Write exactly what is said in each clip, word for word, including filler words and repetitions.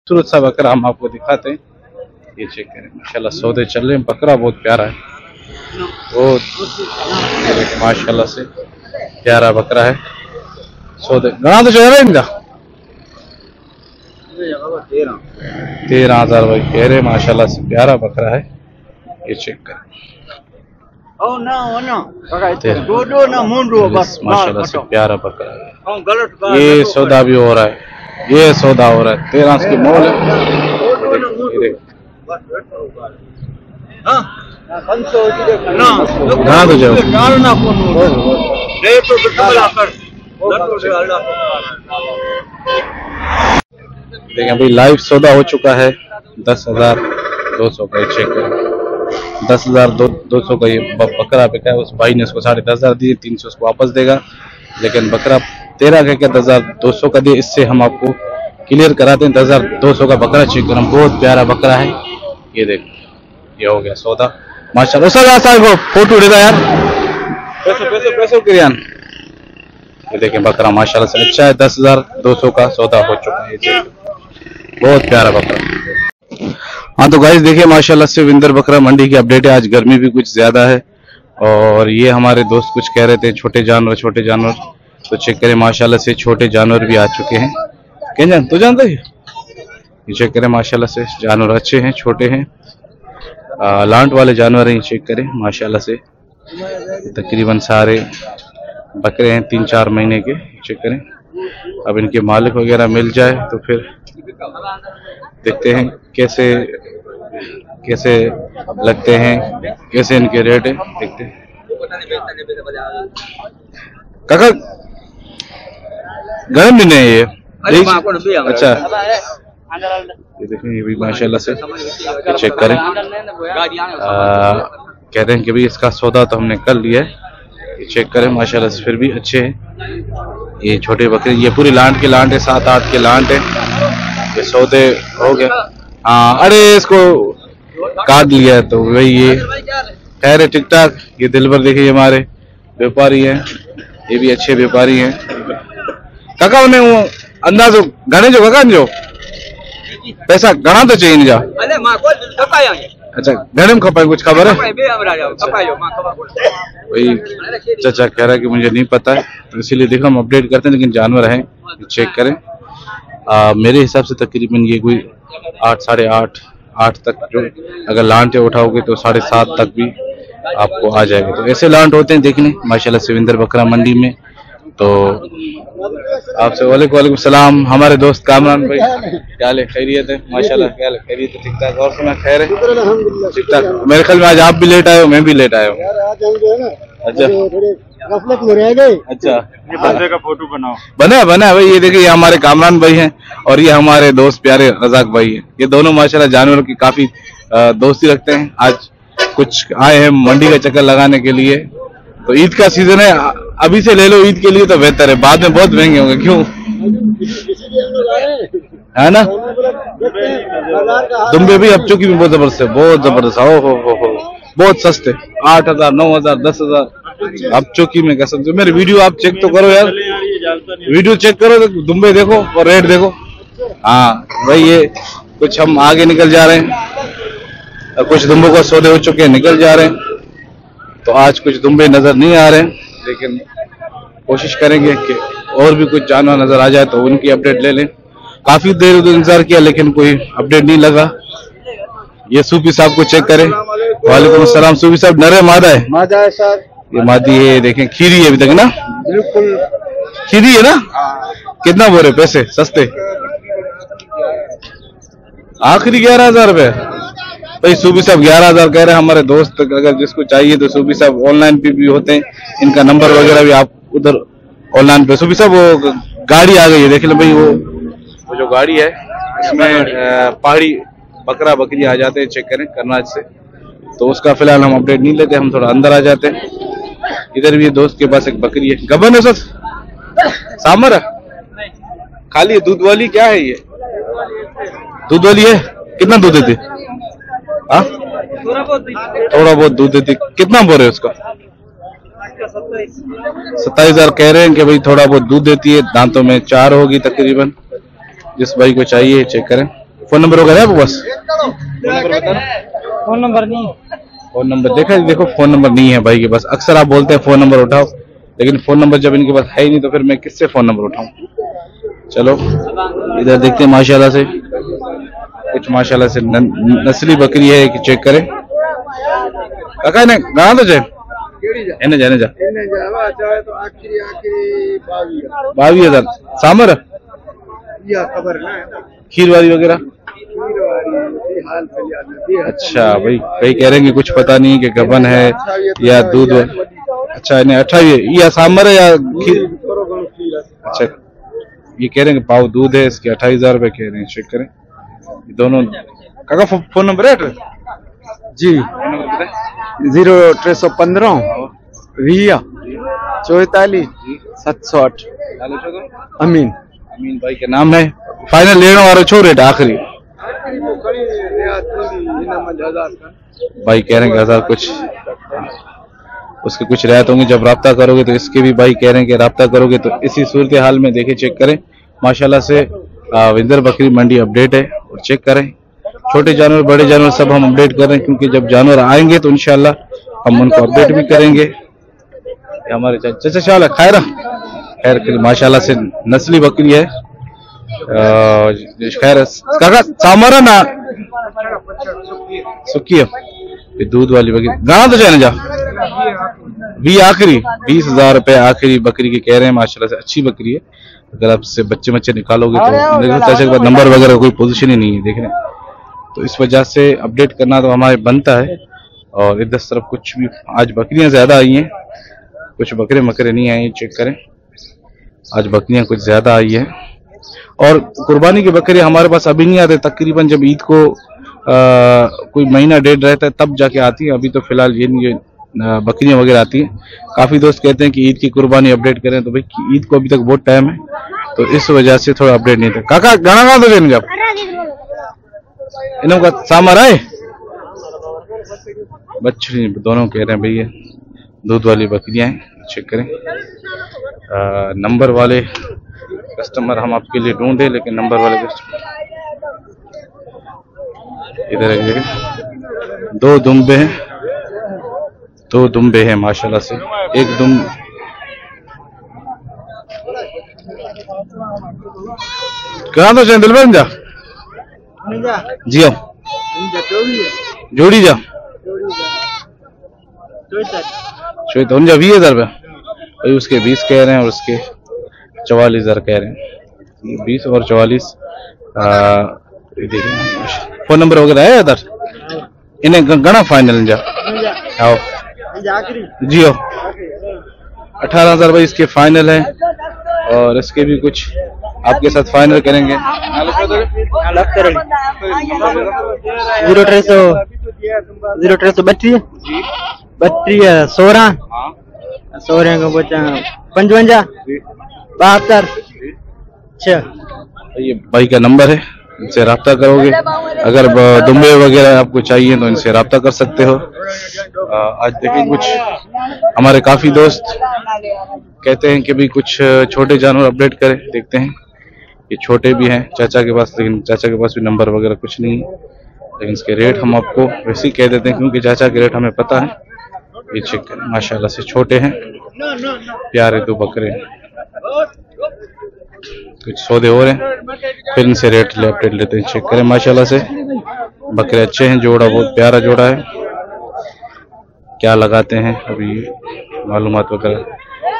खूबसूरत सा बकरा हम आपको दिखाते हैं। ये चेक करें माशाल्लाह सौदे चल रहे हैं। बकरा बहुत प्यारा है, बहुत माशाल्लाह से प्यारा बकरा है। सौदे गणा तो चल रहा है इनका तेरह हजार भाई कह रहे माशाल्लाह से प्यारा बकरा है। ये चेक करें माशाल्लाह से प्यारा बकरा है। ये सौदा भी हो रहा है, ये सौदा हो रहा है। तेरह की मोल है। हाँ तो जाओ देखें भाई लाइव सौदा हो चुका है। दस हजार दो सौ का चेक करें। दस हजार दो दो सौ का ये बकरा बिका है। उस भाई ने उसको साढ़े दस हजार दिए, तीन सौ उसको वापस देगा। लेकिन बकरा तेरह का क्या दस हजार दो सौ का दिए। इससे हम आपको क्लियर कराते हैं। दस हजार दो सौ का बकरा चेक करें, बहुत प्यारा बकरा है। ये देखो ये हो गया सौदा माशाल्लाह। को फोटो उड़ेगा यार पैसों पैसों पैसों किरियान। ये देखें बकरा माशाल्लाह से अच्छा है। दस हजार दो सौ का सौदा हो चुका है। ये बहुत प्यारा बकरा। हाँ तो गाइस देखिए माशाल्लाह से विंदर बकरा मंडी की अपडेट है। आज गर्मी भी कुछ ज्यादा है और ये हमारे दोस्त कुछ कह रहे थे छोटे जानवर छोटे जानवर, तो चेक करें माशाल्लाह से छोटे जानवर भी आ चुके हैं। क्या जान तो जानते हैं? ये चेक करें माशाल्लाह से जानवर अच्छे हैं, छोटे हैं, आ, लांट वाले जानवर हैं। चेक करें माशाल्लाह से तकरीबन सारे बकरे हैं तीन चार महीने के। चेक करें अब इनके मालिक वगैरह मिल जाए तो फिर देखते हैं कैसे कैसे लगते हैं, कैसे इनके रेट है देखते हैं। काका गर्म दिन है ये अच्छा। ये देखें ये भी माशाल्लाह से चेक करें। आ, कह रहे हैं कि भाई इसका सौदा तो हमने कर लिया है। ये चेक करें माशाल्लाह से फिर भी अच्छे हैं ये छोटे बकरे। ये पूरी लांट के लांट है, सात आठ के लांट है। ये सौदे हो गए। हाँ अरे इसको काट लिया है तो वही ये खैर है ठीक ठाक। ये दिलबर देखिए हमारे व्यापारी हैं, ये भी अच्छे व्यापारी हैं। काका उन्हें वो अंदाजो घने जो काका जो पैसा घना तो चाहिए जा। अच्छा घने में खपा कुछ खबर है? वही चाचा कह रहा है कि मुझे नहीं पता है, तो इसीलिए देखो हम अपडेट करते हैं। लेकिन जानवर हैं चेक करें। आ, मेरे हिसाब से तकरीबन ये कोई आठ साढ़े आठ आठ तक जो अगर लांटे उठाओगे तो साढ़े सात तक भी आपको आ जाएगा। तो ऐसे लांट होते हैं देखने माशाल्लाह से विंदर बकरा मंडी में। तो आपसे वालेकुम सलाम हमारे दोस्त कामरान भाई, क्या हाल है? खैरियत है माशाल्लाह? क्या हाल है? खैरियत है ठीक ठाक। और सुना खैर है ठीक ठाक। मेरे ख्याल में आज आप भी लेट आए हो, मैं भी लेट आया हूँ। अच्छा में रह गए। अच्छा ये बंदे का फोटो बनाओ। बना बना भाई। ये देखिए ये हमारे कामरान भाई हैं और ये हमारे दोस्त प्यारे रजाक भाई हैं। ये दोनों माशाल्लाह जानवरों की काफी दोस्ती रखते हैं। आज कुछ आए हैं मंडी का चक्कर लगाने के लिए। तो ईद का सीजन है, अभी से ले लो ईद के लिए तो बेहतर है, बाद में बहुत महंगे होंगे। क्यों है ना? दुम्बे भी अब चुकी भी बहुत जबरदस्त है, बहुत जबरदस्त। हो हो हो हो बहुत सस्ते, आठ हजार नौ हजार दस हजार अब चौकी में कह सकते हो। मेरे वीडियो आप चेक तो करो यार, वीडियो चेक करो तो दुम्बे देखो और रेट देखो। हाँ भाई ये कुछ हम आगे निकल जा रहे हैं, कुछ दुम्बों का सौदे हो चुके हैं निकल जा रहे हैं। तो आज कुछ दुम्बे नजर नहीं आ रहे हैं, लेकिन कोशिश करेंगे कि और भी कुछ जानवर नजर आ जाए तो उनकी अपडेट ले लें। काफी देर इंतजार किया लेकिन कोई अपडेट नहीं लगा। ये सूफी साहब को चेक करें। वालेकुम अस्सलाम। सूफी साहब नरे मादा है? मादा है सर। ये मादी है, देखें खीरी है अभी तक ना? बिल्कुल खीरी है ना? कितना बोल रहे पैसे? सस्ते आखिरी ग्यारह हजार रुपए भाई। सूफी साहब ग्यारह हजार कह रहे हैं। हमारे दोस्त अगर जिसको चाहिए तो सूफी साहब ऑनलाइन पे भी होते हैं, इनका नंबर वगैरह भी आप उधर ऑनलाइन पे। सूफी साहब वो गाड़ी आ गई है देख लो भाई। वो वो जो गाड़ी है इसमें पहाड़ी बकरा बकरी आ जाते हैं, चेक करें करनाज से। तो उसका फिलहाल हम अपडेट नहीं लेते, हम थोड़ा अंदर आ जाते हैं। इधर भी दोस्त के पास एक बकरी है। गबन है सर? सामर है खाली दूध वाली? क्या है ये दूध वाली है? कितना दूध देती? हाँ थोड़ा बहुत दूध देती। कितना बोल रहे हैं उसका? सत्ताईस हजार कह रहे हैं कि भाई थोड़ा बहुत दूध देती है। दांतों में चार होगी तकरीबन। जिस भाई को चाहिए चेक करें। फोन नंबर वगैरह है आपके पास? फोन नंबर नहीं, फोन नंबर देखा, देखो फोन नंबर नहीं है भाई के पास। अक्सर आप बोलते हैं फोन नंबर उठाओ, लेकिन फोन नंबर जब इनके पास है ही नहीं तो फिर मैं किससे फोन नंबर उठाऊं। चलो इधर देखते हैं माशाल्लाह से कुछ माशाल्लाह से न, नस्ली बकरी है कि चेक करें। काका ने कहाँ तो जाए एने जाने जा बावी हजार सामर खीर वाली वगैरह। अच्छा भाई, कई कह रहे हैं कि कुछ पता नहीं कि गबन है या दूध। अच्छा इन्हें अठावी या सामर है या खीर। अच्छा ये कह रहे हैं कि पाव दूध है, इसके अट्ठाईस हजार रुपए कह रहे हैं। चेक करें दोनों। काका फोन नंबर है जी? जीरो टे सौ पंद्रह वीह चौतालीस सात सौ आठ। अमीन अमीन भाई के नाम है। फाइनल लेने वाला छो रेट आखिरी भाई कह रहे हैं कि हजार कुछ उसके कुछ रियायत होंगे जब राब्ता करोगे तो। इसके भी भाई कह रहे हैं कि राब्ता करोगे तो इसी सूरत हाल में देखिए चेक करें। माशाल्लाह से विंदर बकरी मंडी अपडेट है और चेक करें। छोटे जानवर बड़े जानवर सब हम अपडेट कर रहे हैं, क्योंकि जब जानवर आएंगे तो इंशाल्लाह हम उनको अपडेट भी करेंगे। हमारे चाचा शाह खैर खैर माशाल्लाह से नस्ली बकरी है। खैर काका सामरा ना सुखी है ये दूध वाली बकरी। गाना तो जाने जा भी आखिरी बीस हजार रुपए आखिरी बकरी के कह रहे हैं। माशाल्लाह से अच्छी बकरी है। अगर आप से बच्चे बच्चे निकालोगे तो चाचा के बाद नंबर वगैरह कोई पोजीशन ही नहीं है देखने, तो इस वजह से अपडेट करना तो हमारे बनता है। और इधर तरफ कुछ भी आज बकरियां ज्यादा आई हैं, कुछ बकरे मकरे नहीं आए। चेक करें आज बकरियां कुछ ज्यादा आई है। और कुर्बानी की बकरियां हमारे पास अभी नहीं आते, तकरीबन जब ईद को आ, कोई महीना डेढ़ रहता है तब जाके आती है। अभी तो फिलहाल ये ये बकरियां वगैरह आती हैं। काफी दोस्त कहते हैं कि ईद की कुर्बानी अपडेट करें, तो भाई ईद को अभी तक बहुत टाइम है, तो इस वजह से थोड़ा अपडेट नहीं था। काका गाना गा दो इनका इनका सामर आए बच्चे दोनों कह रहे हैं भैया दूध वाली बकरियां हैं। चेक करें आ, नंबर वाले कस्टमर हम आपके लिए ढूंढे, लेकिन नंबर वाले कस्टमर इधर है। दो दुम्बे हैं, दो दुम्बे हैं माशाल्लाह से। एक दुम कहाँ तो दिल बन जा जी आओ जोड़ी जा तो उनजा बीस हजार रुपया उसके बीस कह रहे हैं और उसके चवालीस हजार कह रहे हैं। बीस और चवालीस। फोन नंबर वगैरह है इधर इन्हें गणा फाइनल जा आओ जी हो अठारह हजार भाई इसके फाइनल है। और इसके भी कुछ आपके साथ फाइनल करेंगे। जीरो ट्रे सौ जीरो ट्रे सौ बत्तीस बत्तीस सोलह सोलह को बचा पंचवंजा बहत्तर छः। ये भाई का नंबर है, इनसे रब्ता करोगे। अगर दुम्बे वगैरह आपको चाहिए तो इनसे रब्ता कर सकते हो। आज देखिए कुछ हमारे काफी दोस्त कहते हैं कि भी कुछ छोटे जानवर अपडेट करें, देखते हैं। ये छोटे भी हैं चाचा के पास, लेकिन चाचा के पास भी नंबर वगैरह कुछ नहीं है, लेकिन इसके रेट हम आपको वैसे ही कह देते हैं क्योंकि चाचा के रेट हमें पता है। ये चेक करें माशाल्लाह से छोटे हैं, प्यारे दो बकरे। कुछ सौदे हो रहे हैं, फिर इनसे रेट ले अपडेट लेते हैं। चेक करें माशाल्लाह से बकरे अच्छे हैं, जोड़ा बहुत प्यारा जोड़ा है। क्या लगाते हैं अभी मालूमात वगैरह।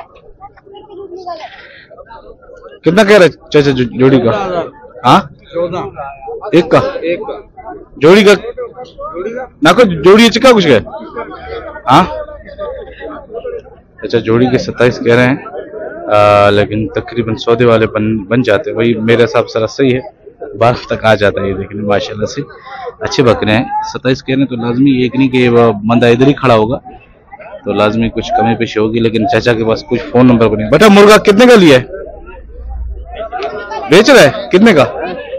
कितना कह रहे चाचा जोड़ी का? हाँ एक का एक जोड़ी का ना को जोड़ी चिका कुछ गए। हाँ अच्छा जोड़ी के सत्ताईस कह रहे हैं, आ, लेकिन तकरीबन सौदे वाले बन बन जाते हैं। वही मेरे हिसाब से सही है, बारह तक आ जाता है ये देखने माशाल्लाह से अच्छे बकरे हैं। सत्ताईस कह रहे हैं तो लाजमी एक नहीं कि बंदा इधर ही खड़ा होगा, तो लाजमी कुछ कमी पेशी होगी। लेकिन चाचा के पास कुछ फोन नंबर बने। बेटा मुर्गा कितने का लिया है? बेच रहा है कितने का?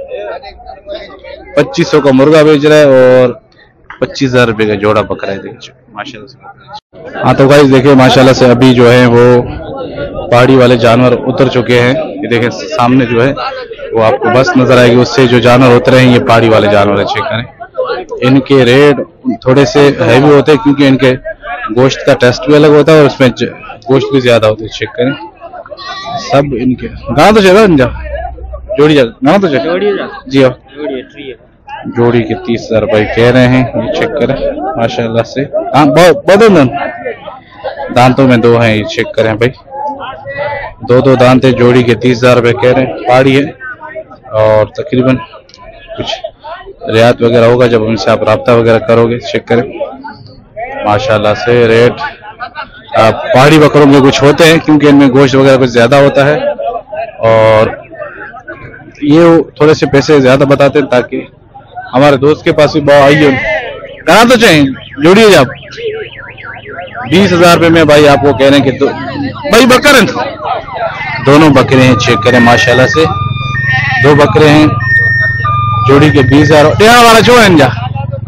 पच्चीस सौ का मुर्गा बेच रहा है और पच्चीस हजार रुपए का जोड़ा बकरा है देखिए माशाल्लाह से। हाँ तो गाइस देखिए माशाल्लाह से अभी जो है वो पहाड़ी वाले जानवर उतर चुके हैं। ये देखें सामने जो है वो आपको बस नजर आएगी, उससे जो जानवर उतरे हैं ये पहाड़ी वाले जानवर है। चेक करें, इनके रेट थोड़े से हैवी होते हैं क्योंकि इनके गोश्त का टेस्ट भी अलग होता है और उसमें गोश्त भी ज्यादा होते है। चेक करें सब इनके गाँव तो जगह जा जोड़ी जा गाँव तो जगह जी हाँ जोड़ी के तीस हजार रुपए कह रहे हैं। ये चेक करें माशाल्लाह से, हाँ बहुत बहुत दांतों में दो हैं। ये चेक करें भाई, दो दो दांत है, जोड़ी के तीस हजार रुपए कह रहे हैं। पहाड़ी है और तकरीबन कुछ रियायत वगैरह होगा जब उनसे आप रब्ता वगैरह करोगे। चेक करें माशाल्लाह से रेट पहाड़ी बकरों के कुछ होते हैं क्योंकि इनमें गोश्त वगैरह कुछ ज्यादा होता है और ये थोड़े से पैसे ज्यादा बताते हैं ताकि हमारे दोस्त के पास भी बहुत आइए कहा तो चाहिए जोड़िए आप बीस हजार रुपये में भाई आपको कह रहे हैं कि दो भाई बकरे दोनों बकरे हैं। चेक करें माशाल्लाह से दो बकरे हैं, जोड़ी के बीस हजार वाला जो है जा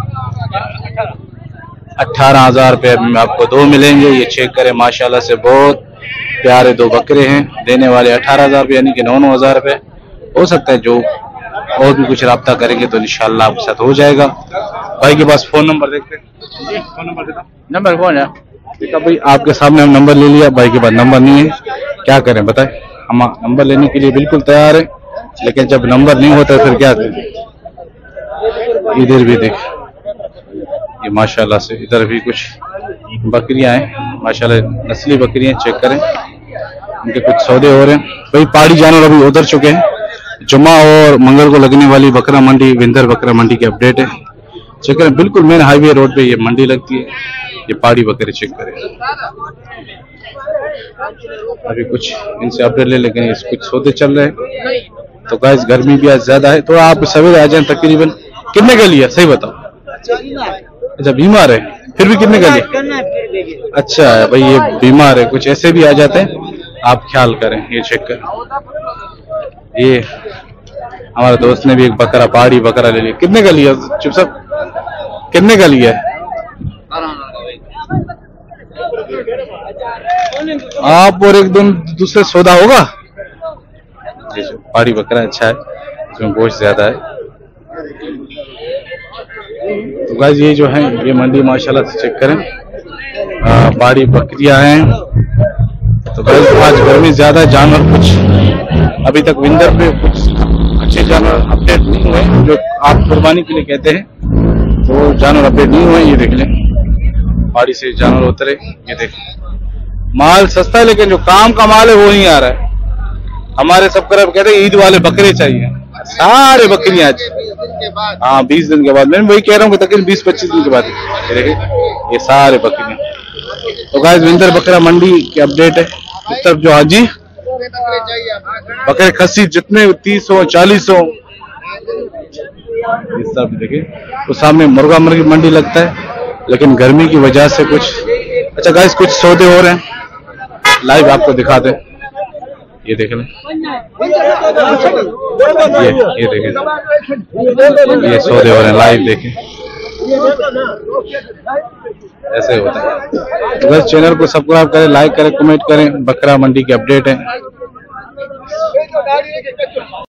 अठारह हजार रुपये में आपको दो मिलेंगे। ये चेक करें माशाल्लाह से बहुत प्यारे दो बकरे हैं, देने वाले अठारह हजार रुपये यानी कि नौ नौ हजार रुपये। हो सकता है जो और भी कुछ रब्ता करेंगे तो इंशाल्लाह आपके साथ हो जाएगा। भाई के पास फोन नंबर देखते हैं, फोन नंबर देता नंबर कौन है ठीक है भाई, आपके सामने हम नंबर ले लिया, भाई के पास नंबर नहीं है, क्या करें बताएं। हम नंबर लेने के लिए बिल्कुल तैयार है लेकिन जब नंबर नहीं होता फिर क्या करें। इधर भी देख ये माशाल्लाह से, इधर भी कुछ बकरियां हैं माशाल्लाह, नस्ली बकरियां। चेक करें इनके कुछ सौदे हो रहे हैं भाई। पहाड़ी जानवर अभी उधर चुके हैं। जुम्मा और मंगल को लगने वाली बकरा मंडी विंदर बकरा मंडी की अपडेट है। चेक करें बिल्कुल मेन हाईवे रोड पे ये मंडी लगती है। ये पहाड़ी बकरे चेक करें, अभी कुछ इनसे अपडेट ले लेकिन इस कुछ सौदे चल रहे हैं। तो गाइस गर्मी भी आज ज्यादा है तो आप सवेरे आ जाए। तकरीबन कितने का लिया सही बताओ। अच्छा बीमार है फिर भी कितने का लिया। अच्छा भाई ये बीमार है, कुछ ऐसे भी आ जाते हैं, आप ख्याल करें। ये चेक करें, ये हमारे दोस्त ने भी एक बकरा पहाड़ी बकरा ले लिया। कितने का लिया चुप सब कितने का लिया है आप और एक दिन दूसरे सौदा होगा। पहाड़ी बकरा अच्छा है, इसमें गोश्त ज्यादा है। तो गाइस ये जो है ये मंडी माशाल्लाह से चेक करें पहाड़ी बकरियां हैं। तो गाइस आज गर्मी ज्यादा है, जानवर कुछ अभी तक विंदर पे कुछ अच्छे जानवर अपडेट नहीं हुए जो आप कुर्बानी के लिए कहते हैं, तो जानवर अपडेट नहीं हुए। ये देख लें पहाड़ी से जानवर उतरे, ये देख माल सस्ता है लेकिन जो काम का माल है वो नहीं आ रहा है। हमारे सब तरफ कहते हैं ईद वाले बकरे चाहिए, सारे बकरियां आज हाँ बीस दिन के बाद। मैं वही कह रहा हूँ कि तकरीबन बीस पच्चीस दिन के बाद ये देखिए ये सारे बकरियां। तो गाइस विंदर बकरा मंडी की अपडेट है। इस तरफ जो हाजी बकरे खस्सी जितने तीस हो चालीस हो, इस तरफ देखिए तो सामने मुर्गा मुर्गी मंडी लगता है लेकिन गर्मी की वजह से कुछ। अच्छा गाइस कुछ सौदे हो रहे हैं, लाइव आपको दिखा दें। ये देख लें ये ये देखें ये सौदे हो रहे हैं, लाइव देखें ऐसे होता है। तो बस चैनल को सब्सक्राइब करें, लाइक करें, कमेंट करें। बकरा मंडी की अपडेट है।